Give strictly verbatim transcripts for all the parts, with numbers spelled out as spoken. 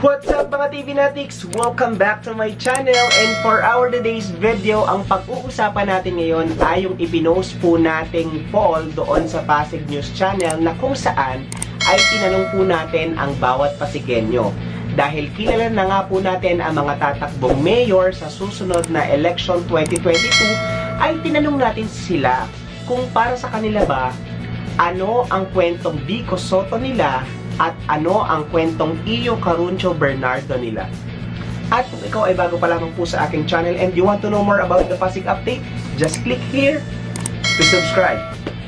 What's up mga T V Natics? Welcome back to my channel, and for our today's video, ang pag-uusapan natin ngayon ay yung ipinost po nating poll doon sa Pasig News Channel na kung saan ay tinanong po natin ang bawat Pasigenyo. Dahil kilala na nga po natin ang mga tatakbong mayor sa susunod na election twenty twenty-two, ay tinanong natin sila kung para sa kanila ba, ano ang kwentong Vico Sotto nila at ano ang kwentong Iyo Caruncio Bernardo nila. At kung ikaw ay bago pa lamang po sa aking channel and you want to know more about the Pasig update, just click here to subscribe.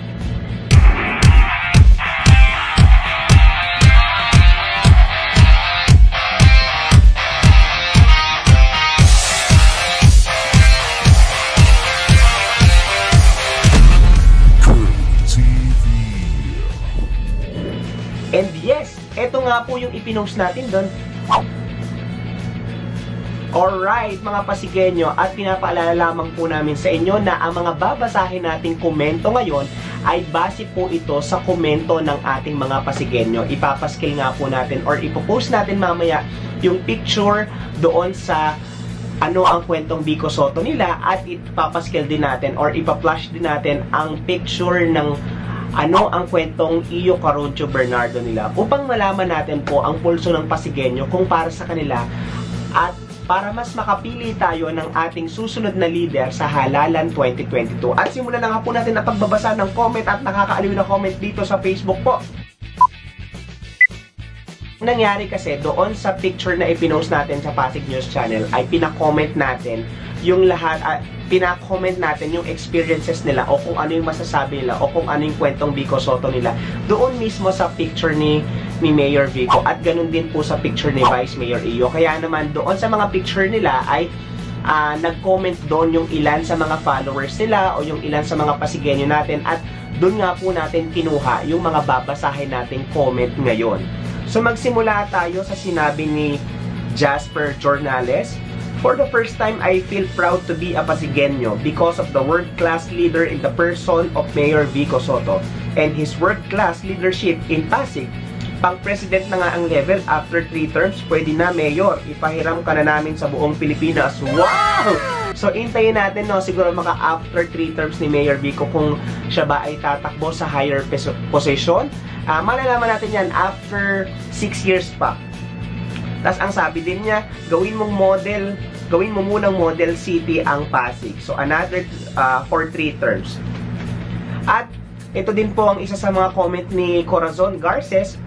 And yes, eto nga po yung ipinost natin doon. Alright mga Pasigenyo, at pinapaalala lamang po namin sa inyo na ang mga babasahin nating komento ngayon ay base po ito sa komento ng ating mga Pasigenyo. Ipapaskil nga po natin or ipopost natin mamaya yung picture doon sa ano ang kwentong Vico Sotto nila, at ipapaskil din natin or ipa-flash din natin ang picture ng ano ang kwentong Iyo Caruncio Bernardo nila, upang malaman natin po ang pulso ng Pasigenyo kung para sa kanila, at para mas makapili tayo ng ating susunod na leader sa halalan twenty twenty-two. At simulan na nga po natin ang pagbabasa ng comment at nakakaaliw na comment dito sa Facebook po. Nangyari kasi doon sa picture na ipinost natin sa Pasig News Channel ay pina-comment natin yung lahat, uh, pina-comment natin yung experiences nila o kung ano yung masasabi nila o kung ano yung kwentong Vico Sotto nila doon mismo sa picture ni ni Mayor Vico, at ganun din po sa picture ni Vice Mayor Iyo. Kaya naman doon sa mga picture nila ay uh, nag-comment doon yung ilan sa mga followers nila o yung ilan sa mga Pasigenyo natin, at doon nga po natin kinuha yung mga babasahin nating comment ngayon. So magsimula tayo sa sinabi ni Jasper Jornales. For the first time, I feel proud to be a Pasigenyo because of the world-class leader in the person of Mayor Vico Sotto and his world-class leadership in Pasig. Pang-president na nga ang level after three terms, pwede na Mayor, ipahiram ka na namin sa buong Pilipinas. Wow! So intayin natin, no, siguro maka after three terms ni Mayor Vico kung siya ba ay tatakbo sa higher position. Uh, malalaman natin yan after six years pa. Tapos ang sabi din niya, gawin mong model, gawin mo munang model city ang Pasig. So another uh, for three terms. At ito din po ang isa sa mga comment ni Corazon Garces.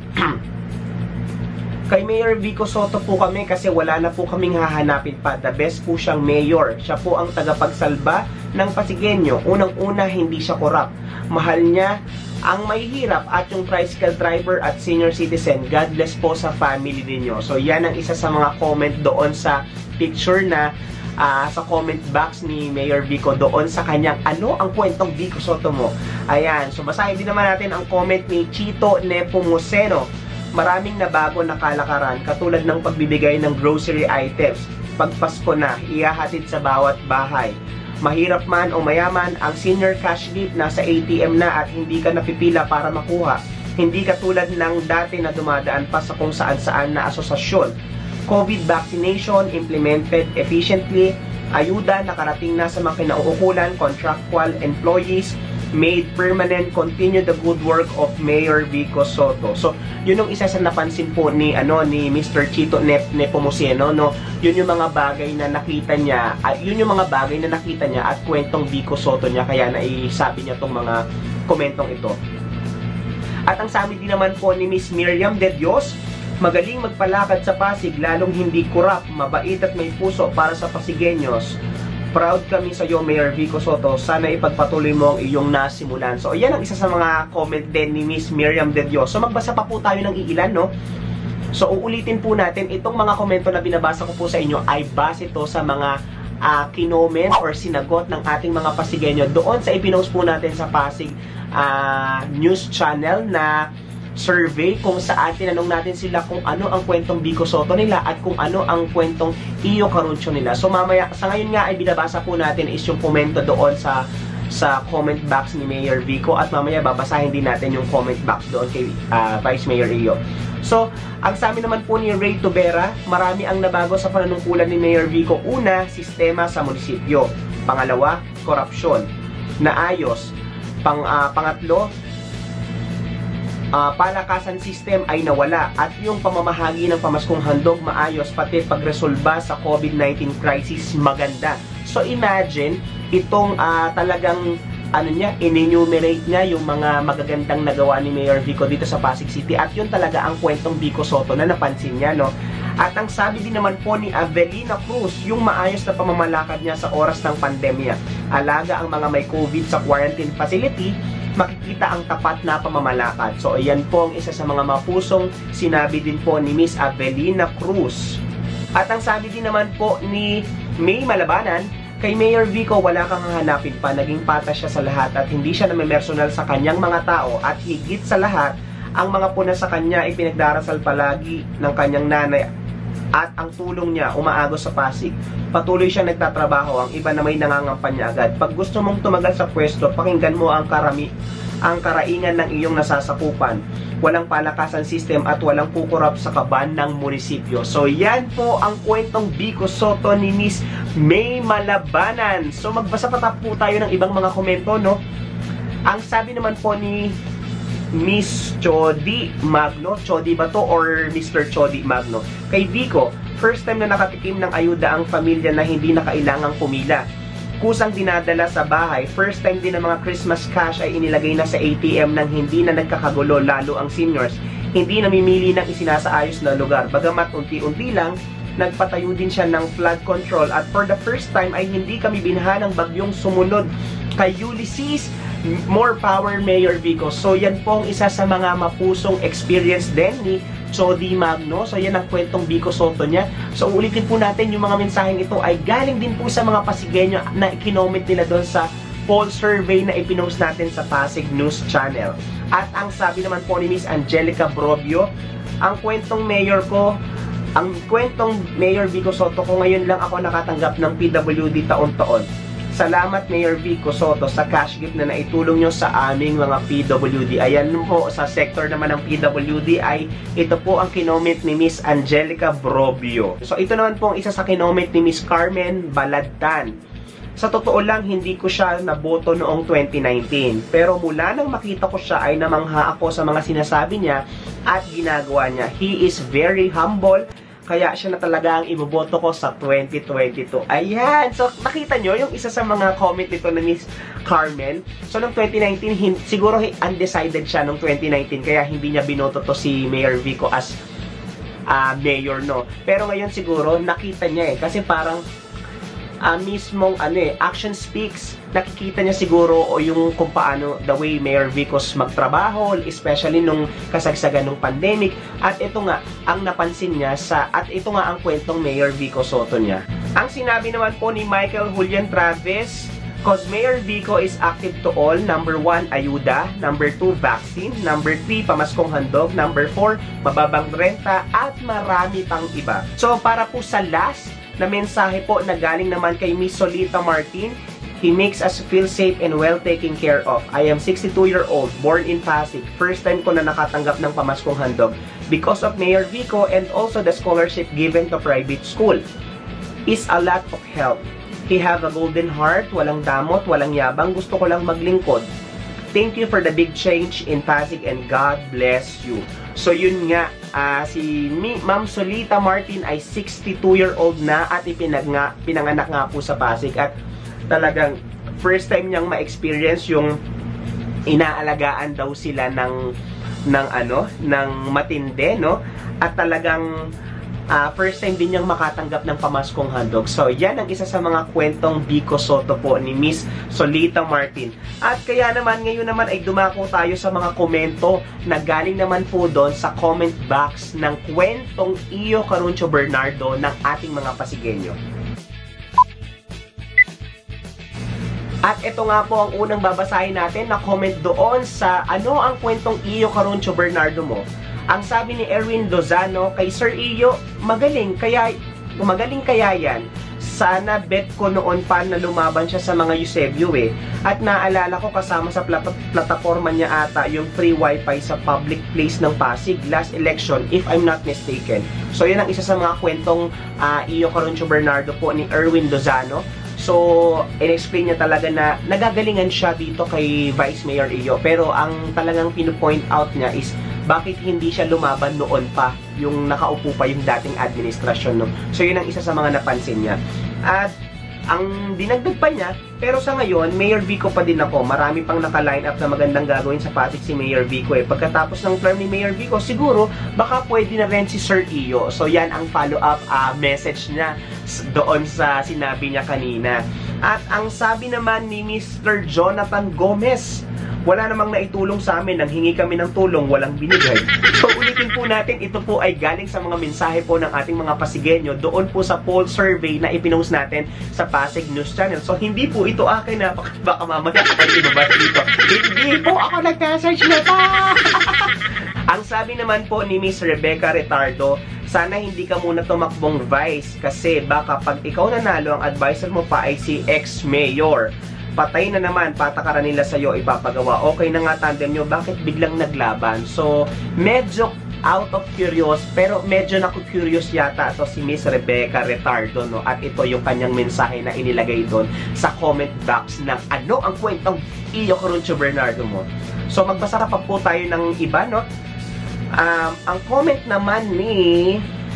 Kay Mayor Vico Sotto po kami kasi wala na po kaming hahanapin pa. The best po siyang mayor. Siya po ang tagapagsalba ng Pasigenyo. Unang-una, hindi siya korap. Mahal niya ang mahihirap at yung tricycle driver at senior citizen. God bless po sa family ninyo. So yan ang isa sa mga comment doon sa picture na uh, sa comment box ni Mayor Vico doon sa kanyang ano ang kwentong Vico Sotto mo. Ayan, so basahin din naman natin ang comment ni Chito Nepomuceno. Maraming nabago na kalakaran katulad ng pagbibigay ng grocery items. Pagpasko na, ihahatid sa bawat bahay. Mahirap man o mayaman, ang senior cash gift nasa A T M na at hindi ka napipila para makuha. Hindi katulad ng dati na dumadaan pa sa kung saan-saan na asosasyon. COVID vaccination implemented efficiently. Ayuda nakarating na sa mga kinauukulan, contractual employees made permanent. Continue the good work of Mayor Vico Sotto. So, yun yung isa sa napansin po ni ano ni Mister Chito Nep Nepomuceno, no. Yun yung mga bagay na nakita niya, at yun yung mga bagay na nakita niya at kwentong Vico Sotto niya, kaya naisabi niya tong mga komentong ito. At ang sabi din naman po ni Miss Miriam De Dios, magaling magpalakad sa Pasig, lalong hindi kurap, mabait at may puso para sa Pasigenyos. Proud kami sa iyo, Mayor Vico Sotto. Sana ipagpatuloy mo ang iyong nasimulan. So, yan ang isa sa mga comment din ni Miss Miriam De Dios. So, magbasa pa po tayo ng iilan, no? So, uulitin po natin, itong mga komento na binabasa ko po sa inyo ay base to sa mga uh, kinoment or sinagot ng ating mga Pasigenyo doon sa ipinost po natin sa Pasig uh, News Channel na survey kung saan tinanong natin sila kung ano ang kwentong Vico Sotto nila at kung ano ang kwentong Iyo Caruncio nila. So mamaya, sa ngayon nga ay binabasa po natin is yung komento doon sa sa comment box ni Mayor Vico at mamaya babasahin din natin yung comment box doon kay uh, Vice Mayor Rio. So, ang sabi naman po ni Ray Tubera, marami ang nabago sa panunungkulan ni Mayor Vico. Una, sistema sa munisipyo. Pangalawa, korupsyon. Naayos. Pang, uh, pangatlo, uh, palakasan system ay nawala. At yung pamamahagi ng pamaskong handog maayos, pati pagresolba sa COVID nineteen crisis maganda. So, imagine, itong uh, talagang ano niya, in-enumerate niya yung mga magagandang nagawa ni Mayor Vico dito sa Pasig City at yun talaga ang kwentong Vico Sotto na napansin niya, no? At ang sabi din naman po ni Avelina Cruz, yung maayos na pamamalakad niya sa oras ng pandemya. Alaga ang mga may COVID sa quarantine facility, makikita ang tapat na pamamalakad. So, ayan po ang isa sa mga mapusong sinabi din po ni Miss Avelina Cruz. At ang sabi din naman po ni May Malabanan, kay Mayor Vico, wala kang hahanapin pa, naging patas siya sa lahat at hindi siya namemersonal sa kanyang mga tao at higit sa lahat, ang mga puna sa kanya ay pinagdarasal palagi ng kanyang nanay at ang tulong niya umaagos sa Pasig. Patuloy siyang nagtatrabaho, ang iba na may nangangampanya agad. Pag gusto mong tumagal sa pwesto, pakinggan mo ang karami, ang karaingan ng iyong nasasakupan. Walang palakasan system at walang kukurap sa kaban ng munisipyo. So, yan po ang kwentong Vico Sotto ni Miss May Malabanan. So, magbasa pa po tayo ng ibang mga komento, no? Ang sabi naman po ni Miss Chody Magno, Chody ba to or Mister Chody Magno? Kay Vico, first time na nakatikim ng ayuda ang pamilya na hindi na kailangang pumila. Kusang dinadala sa bahay, first time din ng mga Christmas cash ay inilagay na sa A T M nang hindi na nagkakagulo, lalo ang seniors. Hindi namimili ng isinasaayos na lugar. Bagamat unti-unti lang, nagpatayo din siya ng flood control at for the first time ay hindi kami binaha ng bagyong sumunod. Kay Ulysses, more power Mayor Vico. So yan po ang isa sa mga mapusong experience din ni Chody Magno. So yan ang kwentong Vico Sotto niya. So ulitin po natin yung mga mensaheng ito ay galing din po sa mga Pasigueño na ikinomment nila doon sa poll survey na ipinost natin sa Pasig News Channel. At ang sabi naman po ni Miss Angelica Brobio, ang kwentong mayor ko, ang kwentong Mayor Vico Sotto ko, ngayon lang ako nakatanggap ng P W D taon-taon. Salamat Mayor Vico Sotto sa cash gift na naitulong nyo sa aming mga P W D. Ayan po, sa sector naman ng P W D ay ito po ang kinoment ni Miss Angelica Brobio. So ito naman po ang isa sa kinoment ni Miss Carmen Baladtan. Sa totoo lang, hindi ko siya naboto noong twenty nineteen. Pero mula nang makita ko siya ay namangha ako sa mga sinasabi niya at ginagawa niya. He is very humble. Kaya siya na talaga ang iboboto ko sa twenty twenty-two. Ayan! So, nakita nyo yung isa sa mga comment nito na Miss Carmen. So, noong twenty nineteen, siguro undecided siya noong twenty nineteen. Kaya hindi niya binoto to si Mayor Vico as uh, mayor, no? Pero ngayon siguro, nakita niya eh. Kasi parang uh, mismong ano eh, action speaks. Nakikita niya siguro o yung kung paano the way Mayor Vico's magtrabaho, especially nung kasagsagan ng pandemic. At ito nga, ang napansin niya sa, at ito nga ang kwentong Mayor Vico Sotto niya. Ang sinabi naman po ni Michael Julian Travis, cause Mayor Vico is active to all. Number one, ayuda. Number two, vaccine. Number three, pamaskong handog. Number four, mababang renta. At marami pang iba. So, para po sa last na mensahe po na galing naman kay Miss Solita Martin, he makes us feel safe and well taken care of. I am sixty-two year old, born in Pasig. First time ko na nakatanggap ng pamaskong handog because of Mayor Vico and also the scholarship given to private school. Is a lot of help. He have a golden heart, walang damot, walang yabang, gusto ko lang maglingkod. Thank you for the big change in Pasig and God bless you. So yun nga, uh, si Ma'am Solita Martin ay sixty-two year old na at ipinag nga, pinanganak nga po sa Pasig at talagang first time niyang ma-experience yung inaalagaan daw sila ng ng ano, ng matindi, no? At talagang uh, first time din niyang makatanggap ng pamaskong handog. So, yan ang isa sa mga kwentong Vico Sotto po ni Miss Solita Martin. At kaya naman, ngayon naman ay dumako tayo sa mga komento na galing naman po doon sa comment box ng kwentong Iyo Caruncio Bernardo ng ating mga Pasigueño. At ito nga po ang unang babasahin natin na comment doon sa ano ang kwentong Iyo Caruncio Bernardo mo. Ang sabi ni Erwin Lozano, kay Sir Iyo, magaling kaya, magaling kaya yan. sana bet ko noon pa na lumaban siya sa mga Eusebio eh. At naalala ko kasama sa plat plataforma niya ata yung free wifi sa public place ng Pasig last election if I'm not mistaken. So yan ang isa sa mga kwentong uh, Iyo Caroncio Bernardo po ni Erwin Lozano. So, in-explain niya talaga na nagagalingan siya dito kay Vice Mayor Iyo. Pero ang talagang pinu-point out niya is bakit hindi siya lumaban noon pa yung nakaupo pa yung dating administrasyon. No? So, yun ang isa sa mga napansin niya. At ang dinagdag pa niya, pero sa ngayon, Mayor Vico pa din ako. Marami pang naka-line up na magandang gagawin sa Pasig si Mayor Vico eh. Pagkatapos ng term ni Mayor Vico, siguro, baka pwede na rin si Sir Iyo. So, yan ang follow-up uh, message niya doon sa sinabi niya kanina. At ang sabi naman ni Mister Jonathan Gomez, wala namang naitulong sa amin, nang hingi kami ng tulong, walang binigay. So ulitin po natin, ito po ay galing sa mga mensahe po ng ating mga Pasigenyo doon po sa poll survey na ipinost natin sa Pasig News Channel. So hindi po ito akin na, baka mamaya ako ibabas dito. Hindi po ako nag-message na pa! Ang sabi naman po ni Miss Rebecca Retardo, sana hindi ka muna tumakbong vice kasi baka pag ikaw nanalo, ang advisor mo pa ay si ex-mayor. Patay na naman, patakaran nila sa'yo, ipapagawa. Okay na nga tandem nyo, bakit biglang naglaban? So, medyo out of curious, pero medyo naku-curious yata to si Miss Rebecca Retardo, no? At ito yung kanyang mensahe na inilagay doon sa comment box ng ano ang kwentong Iyo Caroncio Bernardo mo. So, magbasa pa po tayo ng iba, no? Um, ang comment naman ni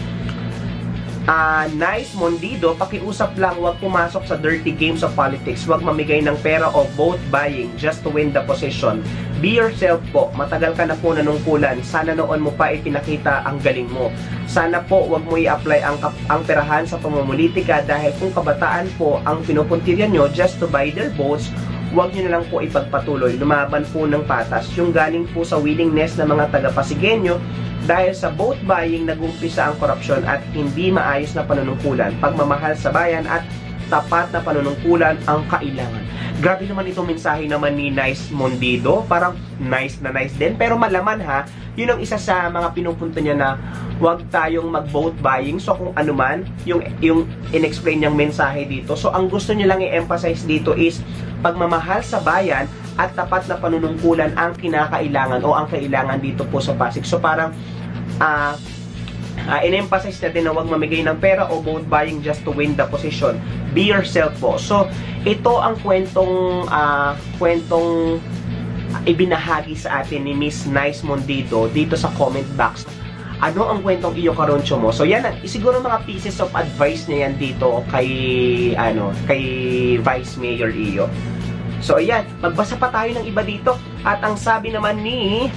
Uh, Nice Mondido, pakiusap lang, wag pumasok sa dirty games of politics, wag mamigay ng pera o vote buying just to win the position. Be yourself po, matagal ka na po nanungkulan, sana noon mo pa ipinakita ang galing mo. Sana po wag mo i-apply ang, ang perahan sa pamumulitika dahil kung kabataan po ang pinupuntiryan nyo just to buy their votes, huwag nyo na lang po ipagpatuloy, lumaban po ng patas, yung galing po sa willingness ng mga taga-Pasigenyo. Dahil sa vote buying, nag-umpisa ang korupsyon at hindi maayos na panunungkulan, pagmamahal sa bayan at tapat na panunungkulan ang kailangan. Grabe naman itong mensahe naman ni Nice Mondido, parang nice na nice din, pero malaman ha, yun ang isa sa mga pinupunto niya na huwag tayong mag-vote buying. So kung ano man, yung, yung in-explain niyang mensahe dito, so ang gusto niya lang i-emphasize dito is pagmamahal sa bayan at tapat na panunungkulan ang kinakailangan o ang kailangan dito po sa Pasig. So parang uh, uh, in-emphasize natin na huwag mamigay ng pera o vote buying just to win the position. Be yourself po. So ito ang kwentong uh, kwentong ibinahagi sa atin ni Miss Nice Mondido dito sa comment box. Ano ang kwentong Iyo Caroncio mo? So yan, siguro mga pieces of advice niya yan dito kay ano, kay Vice Mayor Iyo. So ayan, magbasa pa tayo ng iba dito. At ang sabi naman ni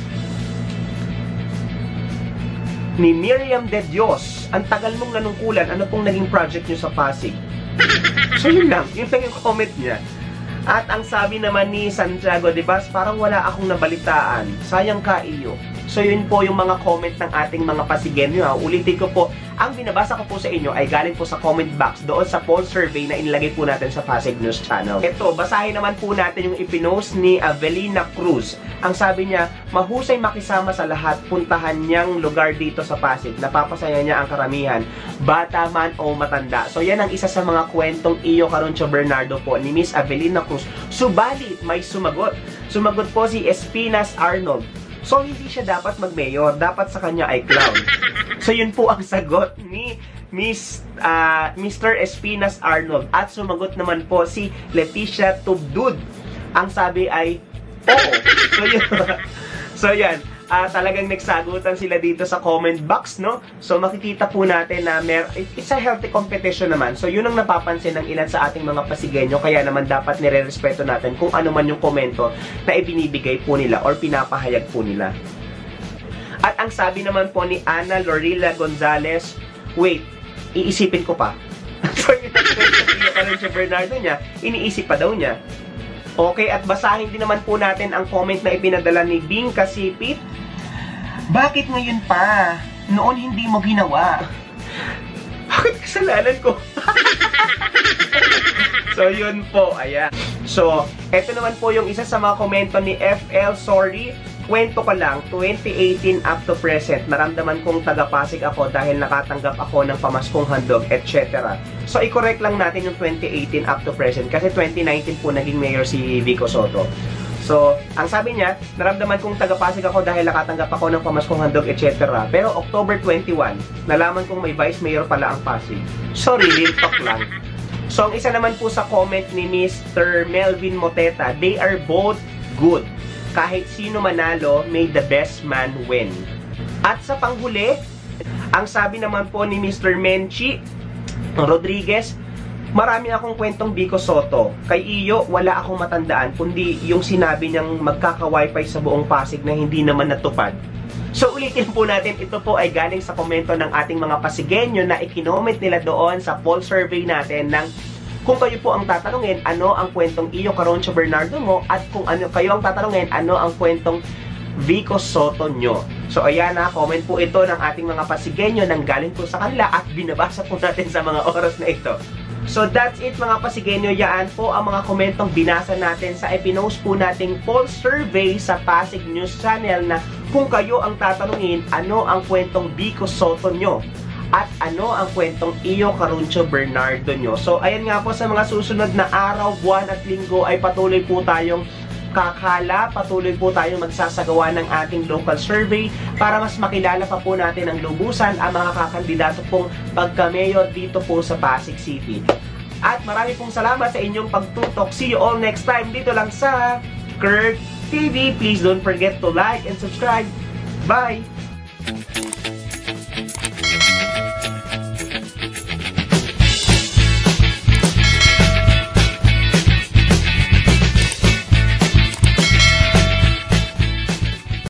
ni Miriam De Dios, ang tagal mong nanungkulan, ano pong naging project nyo sa Pasig? So yun lang, yun lang yung comment niya. At ang sabi naman ni Santiago De Bas, parang wala akong nabalitaan, sayang ka Iyo. So yun po yung mga comment ng ating mga Pasigenyo. Ulitin ko po, ang binabasa ko po sa inyo ay galing po sa comment box doon sa poll survey na inilagay po natin sa Pasig News Channel. Ito, basahin naman po natin yung ipinost ni Avelina Cruz. Ang sabi niya, mahusay makisama sa lahat, puntahan niyang lugar dito sa Pasig. Napapasaya niya ang karamihan, bata man o matanda. So yan ang isa sa mga kwentong Iyo Caroncio Bernardo po ni Miss Avelina Cruz. Subalit, may sumagot. Sumagot po si Espinas Arnold. So, hindi siya dapat mag-mayor. Dapat sa kanya ay clown. So, yun po ang sagot ni Miss uh, Mister Espinas Arnold. At sumagot naman po si Leticia Tubdud. Ang sabi ay, oo. So, yun. So, yan. Uh, talagang nagsagutan sila dito sa comment box, no? So, makikita po natin na mer it's a healthy competition naman. So, yun ang napapansin ng ilan sa ating mga Pasigenyo. Kaya naman dapat nire-respeto natin kung ano man yung komento na ibinibigay po nila or pinapahayag po nila. At ang sabi naman po ni Ana Lorilla Gonzalez, wait, iisipin ko pa. So, yun ang si Bernardo niya, iniisip pa daw niya. Okay, at basahin din naman po natin ang comment na ipinadala ni Bing Kasipit. Bakit ngayon pa? Noon hindi mo ginawa. Bakit kasalanan ko? So, yun po, ayan. So, eto naman po yung isa sa mga komento ni F L Sorry. kwento ko lang, twenty eighteen up to present, naramdaman kong taga-Pasig ako dahil nakatanggap ako ng pamaskong handog, et cetera. So, i-correct lang natin yung twenty eighteen up to present kasi twenty nineteen po naging mayor si Vico Sotto. So, ang sabi niya, naramdaman kong taga-Pasig ako dahil nakatanggap ako ng pamaskong handog, et cetera. Pero October twenty-one, nalaman kong may vice mayor pala ang Pasig. Sorry, real talk lang. So, ang isa naman po sa comment ni Mister Melvin Moteta, they are both good. Kahit sino manalo, may the best man win. At sa panghuli, ang sabi naman po ni Mister Menchi Rodriguez, marami akong kwentong Vico Sotto. Kay Iyo, wala akong matandaan, kundi yung sinabi niyang magkaka-wifi sa buong Pasig na hindi naman natupad. So ulitin po natin, ito po ay galing sa komento ng ating mga Pasigenyo na ikinoment nila doon sa poll survey natin ng kung kayo po ang tatanungin, ano ang kwentong Iyo Caroncio Bernardo mo, at kung ano kayo ang tatanungin, ano ang kwentong Vico Sotto nyo. So ayan na, comment po ito ng ating mga Pasigenyo nang galing po sa kanila at binabasa po natin sa mga oras na ito. So that's it mga Pasigenyo, yaan po ang mga komentong binasa natin sa ipinost po nating poll survey sa Pasig News Channel na kung kayo ang tatanungin, ano ang kwentong Vico Sotto nyo. At ano ang kwentong Iyo Caroncio Bernardo nyo. So, ayan nga po, sa mga susunod na araw, buwan at linggo ay patuloy po tayong kakala, patuloy po tayong magsasagawa ng ating local survey para mas makilala pa po natin ang lubusan ang mga kakandidato pong pagka-mayor dito po sa Pasig City. At marami pong salamat sa inyong pagtutok. See you all next time dito lang sa Kirk T V. Please don't forget to like and subscribe. Bye!